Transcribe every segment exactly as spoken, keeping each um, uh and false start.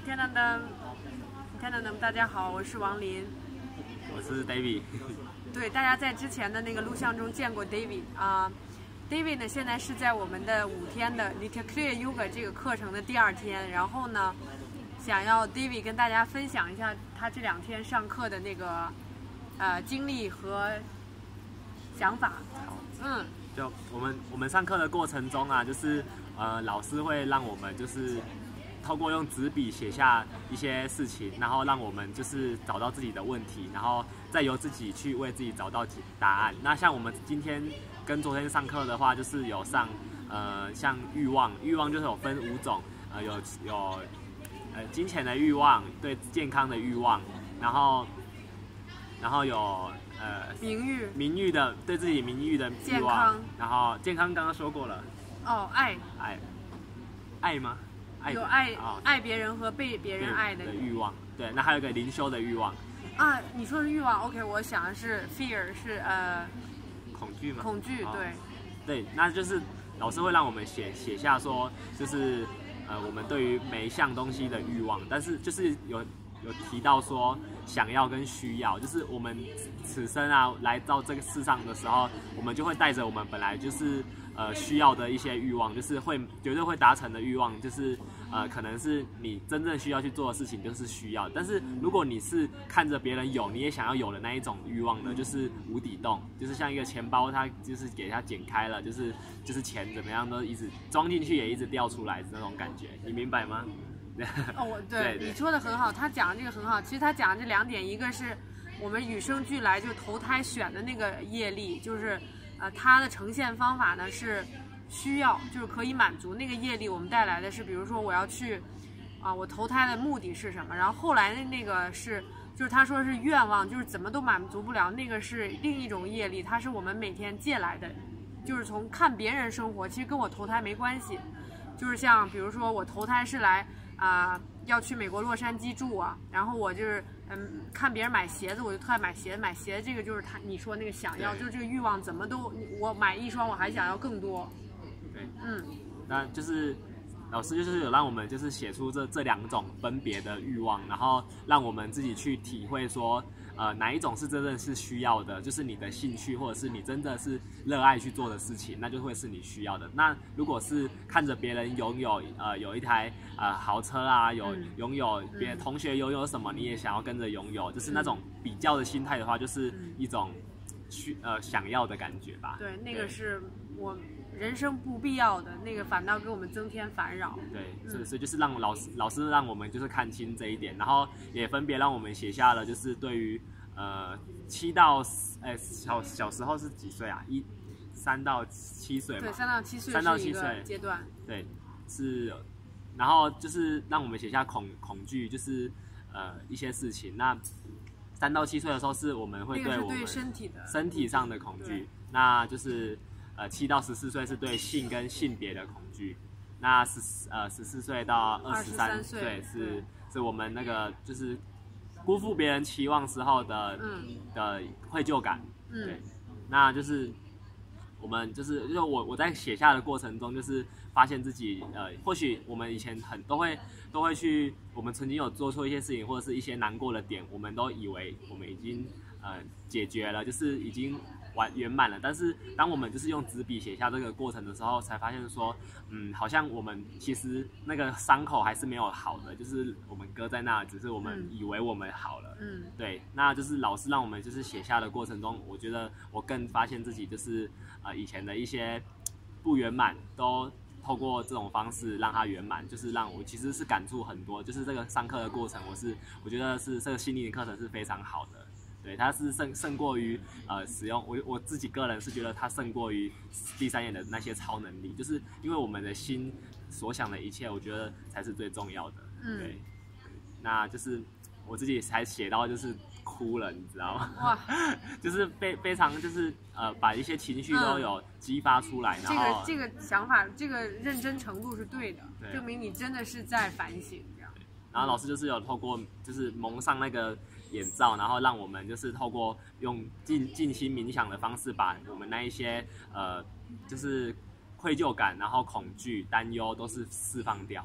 天南灯，天南灯，大家好，我是王林， 我是 David。 对，大家在之前的那个录像中见过 David 啊、呃、，David 呢现在是在我们的五天的 Little Clear Yoga 这个课程的第二天，然后呢，想要 David 跟大家分享一下他这两天上课的那个呃经历和想法。嗯， 就我们我们上课的过程中啊，就是呃老师会让我们就是透过用纸笔写下一些事情，然后让我们就是找到自己的问题，然后再由自己去为自己找到答案。那像我们今天跟昨天上课的话，就是有上呃像欲望，欲望就是有分五种，呃有有呃金钱的欲望，对健康的欲望，然后然后有呃名誉名誉的对自己名誉的欲望，然后健康刚刚说过了。 哦，爱爱爱吗？ 有爱、哦、爱别人和被别人爱的欲望，对，那还有一个灵修的欲望啊。你说是欲望 ，OK， 我想的是 fear， 是呃恐惧嘛？ 恐惧，对、哦， 对，那就是老师会让我们写写下说，就是呃我们对于每一项东西的欲望，但是就是有有提到说想要跟需要，就是我们此生啊来到这个世上的时候，我们就会带着我们本来就是呃需要的一些欲望，就是会绝对会达成的欲望，就是呃可能是你真正需要去做的事情就是需要，但是如果你是看着别人有你也想要有的那一种欲望呢，就是无底洞，就是像一个钱包，它就是给它剪开了，就是就是钱怎么样都一直装进去也一直掉出来的那种感觉，你明白吗？ 哦，我 对, 对你说的很好，他讲的这个很好。其实他讲的这两点，一个是我们与生俱来就投胎选的那个业力，就是呃它的呈现方法呢是需要，就是可以满足那个业力。我们带来的是，比如说我要去啊、呃，我投胎的目的是什么？然后后来的那个是，就是他说是愿望，就是怎么都满足不了，那个是另一种业力，它是我们每天借来的，就是从看别人生活，其实跟我投胎没关系。就是像比如说我投胎是来。啊、呃，要去美国洛杉矶住啊，然后我就是嗯，看别人买鞋子，我就特爱买鞋子，买鞋子这个就是他你说那个想要，就是这个欲望怎么都，我买一双我还想要更多。 对， 嗯， 那就是老师就是有让我们就是写出这这两种分别的欲望，然后让我们自己去体会说，呃，哪一种是真正是需要的，就是你的兴趣或者是你真的是热爱去做的事情，那就会是你需要的。那如果是看着别人拥有呃有一台呃豪车啊，有拥有别人同学拥有什么，你也想要跟着拥有，就是那种比较的心态的话，就是一种需呃想要的感觉吧。 对，那个是我人生不必要的，那个反倒给我们增添烦扰。 对，所以所以就是让老师老师让我们就是看清这一点，然后也分别让我们写下了就是对于呃七到呃小小时候是几岁啊？一三到七岁嘛。 对，三到七岁。 三到七岁阶段。 对，是，然后就是让我们写下恐恐惧，就是呃一些事情。那三到七岁的时候是我们会对我们对身体的身体上的恐惧，那就是。呃，七到十四岁是对性跟性别的恐惧，那十呃十四岁到二十三岁是是我们那个就是辜负别人期望时候的、嗯、的愧疚感， 嗯、 对，那就是我们就是就我我在写下的过程中，就是发现自己呃，或许我们以前很都会都会去，我们曾经有做错一些事情或者是一些难过的点，我们都以为我们已经呃解决了，就是已经。完圆满了，但是当我们就是用纸笔写下这个过程的时候，才发现说，嗯，好像我们其实那个伤口还是没有好的，就是我们搁在那，只是我们以为我们好了， 嗯， 对，那就是老师让我们就是写下的过程中，我觉得我更发现自己就是呃以前的一些不圆满，都透过这种方式让它圆满，就是让我其实是感触很多，就是这个上课的过程，我是我觉得是这个心灵课程是非常好的。对，它是胜胜过于呃使用我我自己个人是觉得它胜过于第三眼的那些超能力，就是因为我们的心所想的一切，我觉得才是最重要的。 嗯， 对，那就是我自己才写到就是哭了，你知道吗？ 哇， 就是非非常就是呃把一些情绪都有激发出来， 嗯、 然后这个这个想法，这个认真程度是对的，对证明你真的是在反省这样。 然后老师就是有透过就是蒙上那个眼罩，然后让我们就是透过用静静心冥想的方式，把我们那一些呃就是愧疚感，然后恐惧、担忧都是释放掉。对。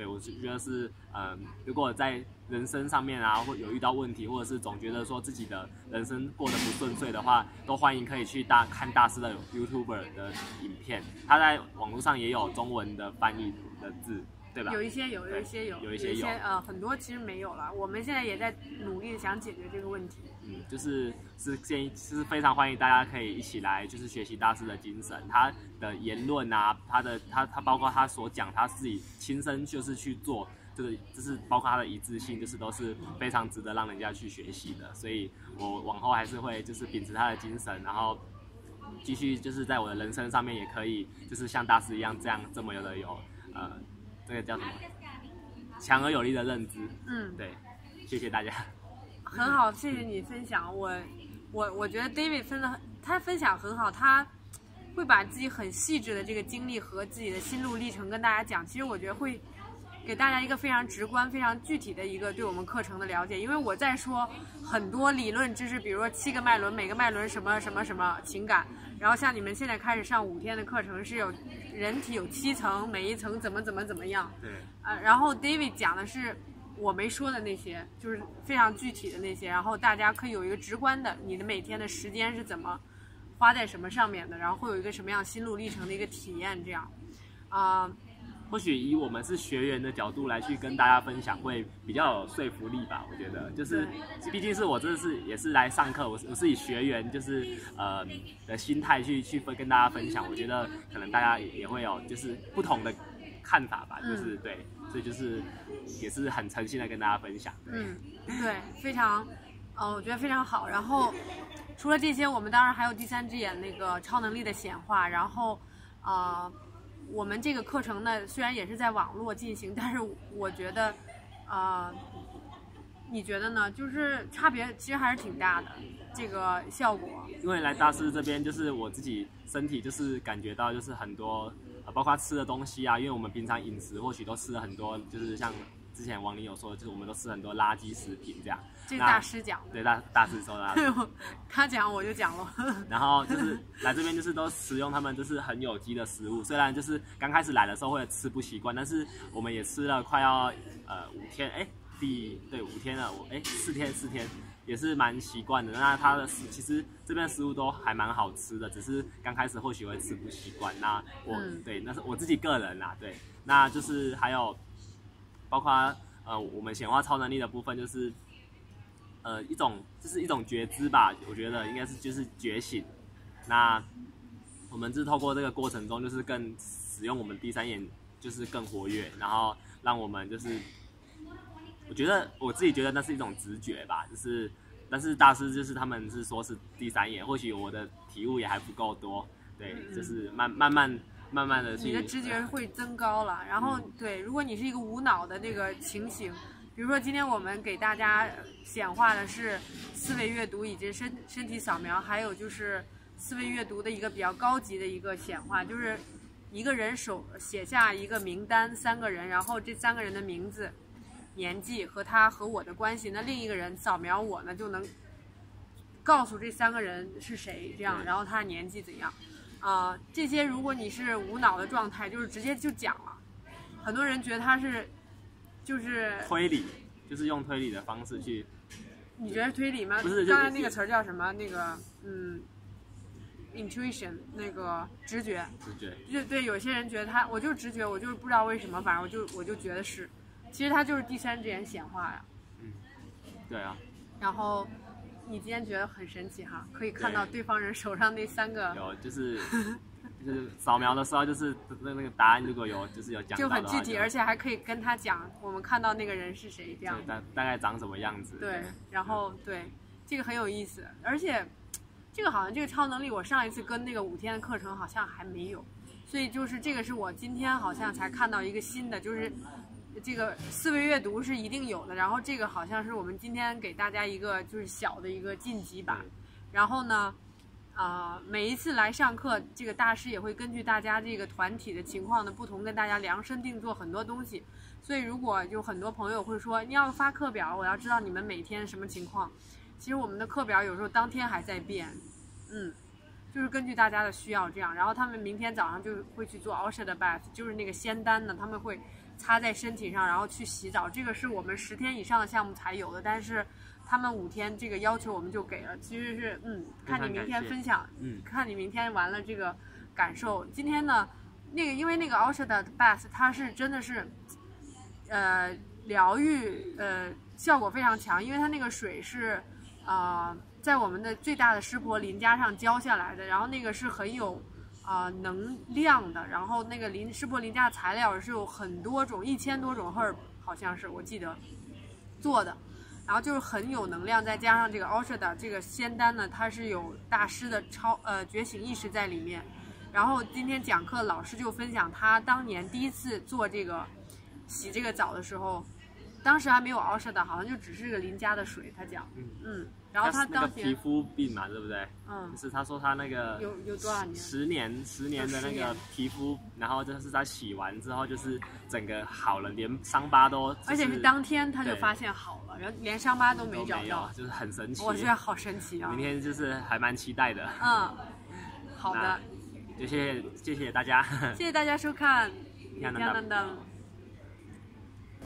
对我觉得是，嗯，如果在人生上面啊，或有遇到问题，或者是总觉得说自己的人生过得不顺遂的话，都欢迎可以去大看大师的 YouTuber 的影片，他在网络上也有中文的翻译的字。对吧？ 有一些有，有一些有， 有一些有， 呃，很多其实没有了。我们现在也在努力的想解决这个问题。 嗯，就是是建议，是非常欢迎大家可以一起来，就是学习大师的精神，他的言论啊，他的他他包括他所讲，他自己亲身就是去做，这个就是包括他的一致性，就是都是非常值得让人家去学习的。所以我往后还是会就是秉持他的精神，然后继续就是在我的人生上面也可以，就是像大师一样这样这么有的有呃。这个叫什么？强而有力的认知。嗯，对，谢谢大家。 很好，谢谢你分享。我，我，我觉得 David 分的他分享很好，他会把自己很细致的这个经历和自己的心路历程跟大家讲。其实我觉得会给大家一个非常直观、非常具体的一个对我们课程的了解。因为我在说很多理论知识，比如说七个脉轮，每个脉轮什么什么什么情感。然后像你们现在开始上五天的课程，是有人体有七层，每一层怎么怎么怎么样。 对。 呃，然后 David 讲的是我没说的那些，就是非常具体的那些，然后大家可以有一个直观的，你的每天的时间是怎么花在什么上面的，然后会有一个什么样心路历程的一个体验，这样。啊、呃。 或许以我们是学员的角度来去跟大家分享，会比较有说服力吧。我觉得，就是毕竟是我这是也是来上课，我是我是以学员就是呃的心态去去分跟大家分享。我觉得可能大家也也会有就是不同的看法吧，就是、嗯、对，所以就是也是很诚心的跟大家分享。 嗯，对，非常，呃，我觉得非常好。然后除了这些，我们当然还有第三只眼那个超能力的显化，然后呃。我们这个课程呢，虽然也是在网络进行，但是我觉得，呃，你觉得呢？就是差别其实还是挺大的，这个效果。 因为来大师这边，就是我自己身体就是感觉到，就是很多，呃，包括吃的东西啊，因为我们平常饮食或许都吃了很多，就是像之前王林有说，就是我们都吃很多垃圾食品这样。 这是大师讲的。 对，大大师说的。 他讲我就讲了。 然后就是来这边就是都食用他们就是很有机的食物，虽然就是刚开始来的时候会吃不习惯，但是我们也吃了快要呃五天，哎，第对五天了，我哎四天四天也是蛮习惯的。那它的食其实这边食物都还蛮好吃的，只是刚开始或许会吃不习惯。那我、嗯、对那是我自己个人啦，对，那就是还有包括呃我们显化超能力的部分就是。呃，一种就是一种觉知吧，我觉得应该是就是觉醒。那我们是透过这个过程中，就是更使用我们第三眼，就是更活跃，然后让我们就是，我觉得我自己觉得那是一种直觉吧，就是，但是大师就是他们是说是第三眼，或许我的体悟也还不够多，对，嗯、就是慢慢慢慢慢的去， 你的直觉会增高了，然后、嗯、对，如果你是一个无脑的那个情形。比如说，今天我们给大家显化的是思维阅读以及身身体扫描，还有就是思维阅读的一个比较高级的一个显化，就是一个人手写下一个名单，三个人，然后这三个人的名字、年纪和他和我的关系，那另一个人扫描我呢，就能告诉这三个人是谁，这样，然后他的年纪怎样，啊、呃，这些如果你是无脑的状态，就是直接就讲了，很多人觉得他是。就是推理，就是用推理的方式去。 你觉得推理吗？ 不是， 刚才那个词儿叫什么？那个嗯 ，intuition， 那个直觉。 直觉。 就对，有些人觉得他，我就是直觉，我就是不知道为什么，反正我就我就觉得是，其实他就是第三只眼显化呀。 嗯，对啊。 然后你今天觉得很神奇哈，可以看到对方人手上那三个。 有，就是。就是扫描的时候，就是那那个答案如果有就是有讲到的话就很具体，而且还可以跟他讲我们看到那个人是谁，这样大大概长什么样子。 对，然后对这个很有意思，而且这个好像这个超能力，我上一次跟那个五天的课程好像还没有，所以就是这个是我今天好像才看到一个新的，就是这个思维阅读是一定有的，然后这个好像是我们今天给大家一个就是小的一个晋级版，然后呢。啊、呃，每一次来上课，这个大师也会根据大家这个团体的情况的不同，跟大家量身定做很多东西。所以，如果就很多朋友会说，你要发课表，我要知道你们每天什么情况。其实我们的课表有时候当天还在变，嗯，就是根据大家的需要这样。然后他们明天早上就会去做 Osha 的 bath， 就是那个仙丹呢，他们会擦在身体上，然后去洗澡。这个是我们十天以上的项目才有的，但是他们五天这个要求我们就给了。其实是嗯，看你明天分享， 嗯， 看你明天完了这个感受。今天呢，那个因为那个 Oshada Bath 它是真的是，呃，疗愈呃效果非常强，因为它那个水是呃在我们的最大的湿婆林家上浇下来的，然后那个是很有。啊、呃，能量的，然后那个林湿婆林家的材料是有很多种，一千多种 herb 好像是我记得做的，然后就是很有能量，再加上这个 Oshada 这个仙丹呢，它是有大师的超呃觉醒意识在里面。然后今天讲课老师就分享他当年第一次做这个洗这个澡的时候，当时还没有 Oshada， 好像就只是个林家的水，他讲，嗯嗯。然后他当年皮肤病嘛，对不对？ 嗯， 就是他说他那个有有多少年？ 十年，十年的那个皮肤，然后就是他洗完之后，就是整个好了，连伤疤都、就是， 而且是当天他就发现好了，然后连伤疤都没找到， 就是很神奇。 我觉得好神奇啊！ 明天就是还蛮期待的。 嗯，好的， 就谢谢谢谢大家， 谢谢大家收看， 天当当当。